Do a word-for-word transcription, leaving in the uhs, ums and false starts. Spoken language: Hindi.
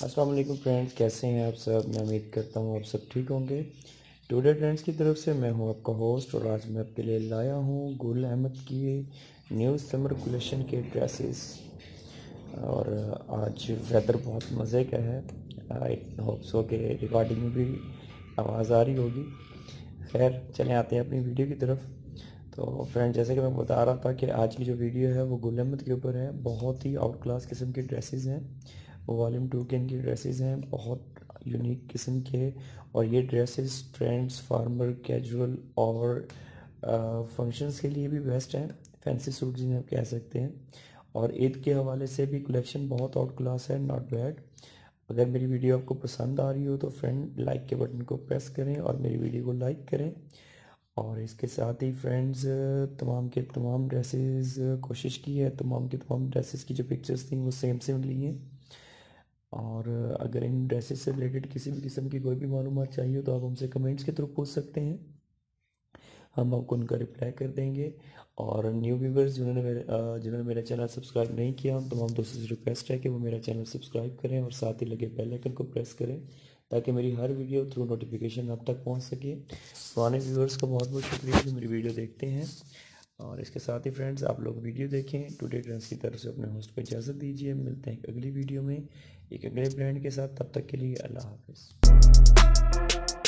अस्सलाम वालेकुम फ्रेंड्स, कैसे हैं आप सब। मैं उम्मीद करता हूँ आप सब ठीक होंगे। टुडे ट्रेंड्स की तरफ से मैं हूँ आपका होस्ट और आज मैं आपके लिए लाया हूँ गुल अहमद की न्यू समर कलेक्शन के ड्रेसेस। और आज वेदर बहुत मज़े का है। आई होप सो के रिकॉर्डिंग में भी आवाज़ आ रही होगी। खैर चले आते हैं अपनी वीडियो की तरफ। तो फ्रेंड, जैसे कि मैं बता रहा था कि आज की जो वीडियो है वो गुल अहमद के ऊपर है। बहुत ही आउट क्लास किस्म के ड्रेसेस हैं, वो वॉल्यूम टू के इनकी ड्रेसेस हैं, बहुत यूनिक किस्म के। और ये ड्रेसेस ट्रेंड्स, फार्मर, कैजुअल और फंक्शंस के लिए भी बेस्ट हैं। फैंसी सूट जिन्हें आप कह सकते हैं। और ईद के हवाले से भी कलेक्शन बहुत आउट क्लास है, नॉट बैड। अगर मेरी वीडियो आपको पसंद आ रही हो तो फ्रेंड लाइक के बटन को प्रेस करें और मेरी वीडियो को लाइक करें। और इसके साथ ही फ्रेंड्स, तमाम के तमाम ड्रेसेस कोशिश की है, तमाम के तमाम ड्रेसेस की जो पिक्चर्स थी वो सेम सेम ली हैं। और अगर इन ड्रेसेस से रिलेटेड किसी भी किस्म की कोई भी मालूमात चाहिए तो आप हमसे कमेंट्स के थ्रू पूछ सकते हैं, हम आपको उनका रिप्लाई कर देंगे। और न्यू व्यूवर्स जिन्होंने मेरे अ, जिन्होंने मेरा चैनल सब्सक्राइब नहीं किया, उन तमाम दोस्तों से रिक्वेस्ट है कि वो मेरा चैनल सब्सक्राइब करें और साथ ही लगे बेल आइकन को प्रेस करें ताकि मेरी हर वीडियो थ्रू नोटिफिकेशन आप तक पहुंच सके। पुराने व्यूवर्स का बहुत बहुत शुक्रिया जो मेरी वीडियो देखते हैं। और इसके साथ ही फ्रेंड्स, आप लोग वीडियो देखें। टुडे ट्रेंड्स की तरफ से अपने होस्ट को इजाज़त दीजिए। मिलते हैं एक अगली वीडियो में एक अगले ब्रांड के साथ। तब तक के लिए अल्लाह हाफिज़।